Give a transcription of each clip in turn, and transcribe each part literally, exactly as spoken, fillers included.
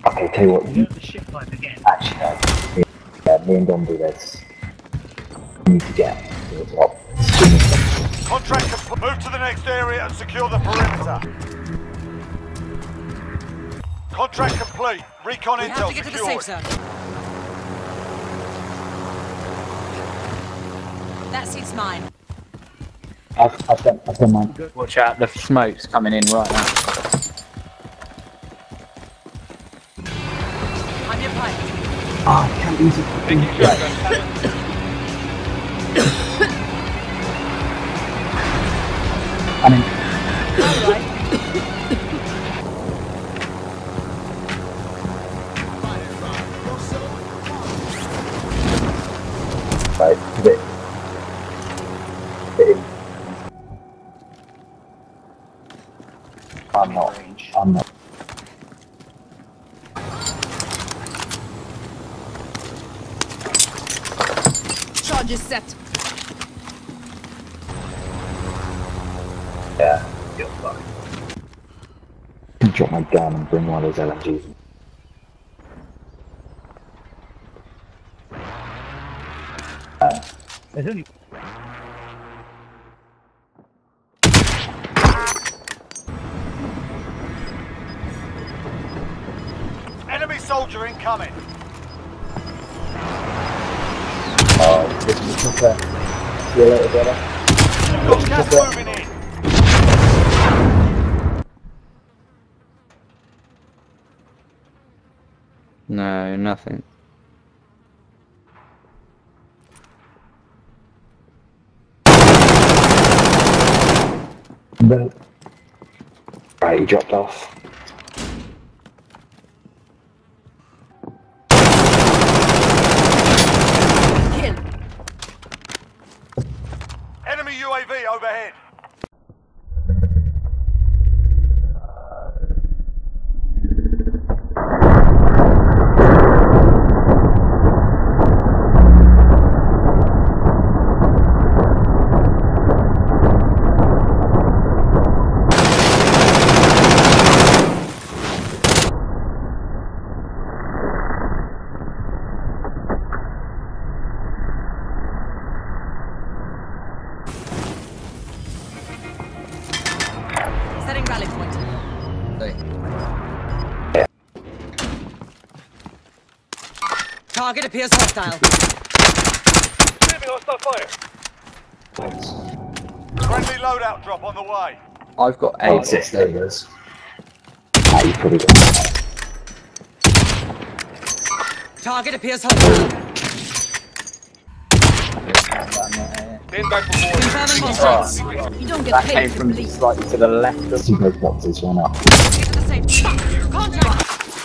Okay, tell you what. You the ship pipe again. Actually, no. Yeah, me and Dom do this. You need to get to the top. Contract complete. Move to the next area and secure the perimeter. Contract complete. Recon We intel have to get to the safe secured. zone. That seat's mine. I've, I've done, I've done mine. Watch out, the smoke's coming in right now. I'm your pipe. Ah, I can't use it. Thank you, shotgun. I mean, Alright. right, a bit. bit in. I'm not. I'm not. Charges set. Yeah, you're fine. Drop my gun and bring one of those L M Gs. Uh, There's only Enemy soldier incoming. oh, this is the top. See you later, brother. Got gas moving in. No, nothing. No. Right, he dropped off. Kill. Enemy U A V overhead. Setting rally point. Target appears hostile. Friendly loadout drop on the way. I've got Oh, eight. it's there, guys. Ah, you probably got that. Target appears hostile. Stand back for more. Confirming hostiles. You don't get That paid came to from bleed. slightly to the left of See those boxes run up. Get to the safe. Contact.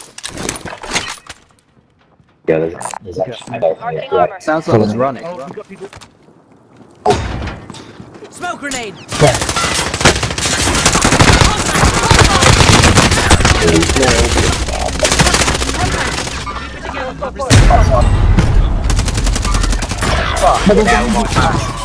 Yeah, there's, there's actually no yeah, right. Sounds like it's running. oh, we've got people. Smoke grenade. Fuck.